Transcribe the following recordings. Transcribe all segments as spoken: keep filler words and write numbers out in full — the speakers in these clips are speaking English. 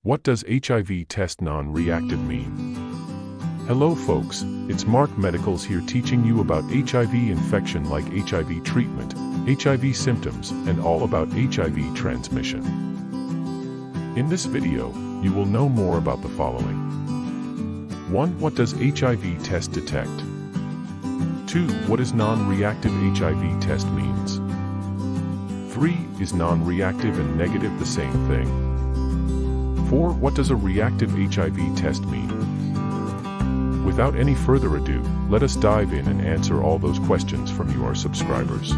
What does H I V test non-reactive mean? Hello folks, it's Mark Medicals here teaching you about H I V infection like H I V treatment, H I V symptoms, and all about H I V transmission. In this video, you will know more about the following. one What does H I V test detect? two What is non-reactive H I V test means? three Is non-reactive and negative the same thing? four What does a reactive H I V test mean? Without any further ado, let us dive in and answer all those questions from you, our subscribers.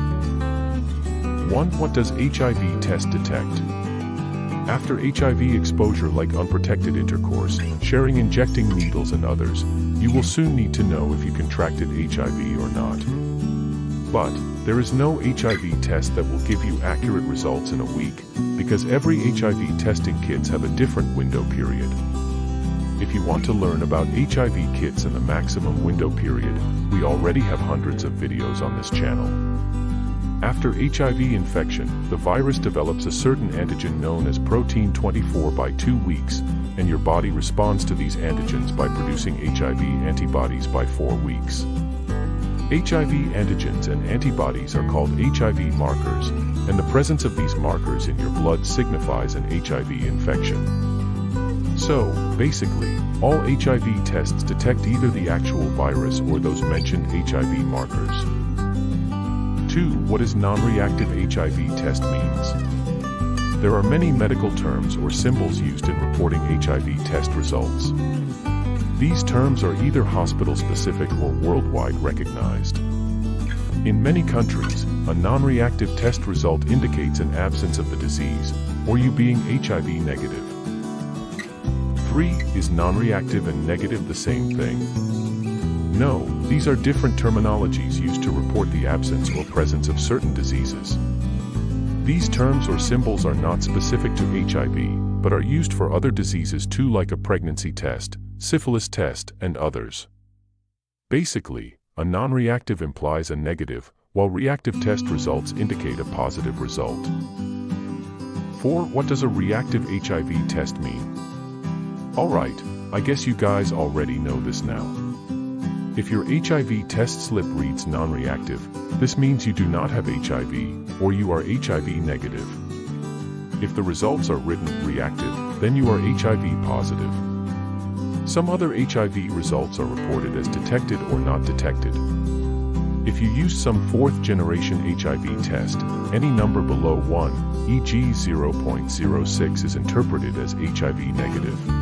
one What does H I V test detect? After H I V exposure like unprotected intercourse, sharing injecting needles and others, you will soon need to know if you contracted H I V or not. But, there is no H I V test that will give you accurate results in a week, because every H I V testing kits have a different window period. If you want to learn about H I V kits and the maximum window period, we already have hundreds of videos on this channel. After H I V infection, the virus develops a certain antigen known as protein twenty-four by two weeks, and your body responds to these antigens by producing H I V antibodies by four weeks. H I V antigens and antibodies are called H I V markers, and the presence of these markers in your blood signifies an H I V infection. So, basically, all H I V tests detect either the actual virus or those mentioned H I V markers. two What is non-reactive H I V test means? There are many medical terms or symbols used in reporting H I V test results. These terms are either hospital-specific or worldwide recognized. In many countries, a non-reactive test result indicates an absence of the disease, or you being H I V negative. three Is non-reactive and negative the same thing? No, these are different terminologies used to report the absence or presence of certain diseases. These terms or symbols are not specific to H I V, but are used for other diseases too, like a pregnancy test, syphilis test, and others. Basically, a non-reactive implies a negative, while reactive test results indicate a positive result. four What does a reactive H I V test mean? Alright, I guess you guys already know this now. If your H I V test slip reads non-reactive, this means you do not have H I V, or you are H I V negative. If the results are written reactive, then you are H I V positive. Some other H I V results are reported as detected or not detected. If you use some fourth generation H I V test, any number below one, for example zero point zero six, is interpreted as H I V negative.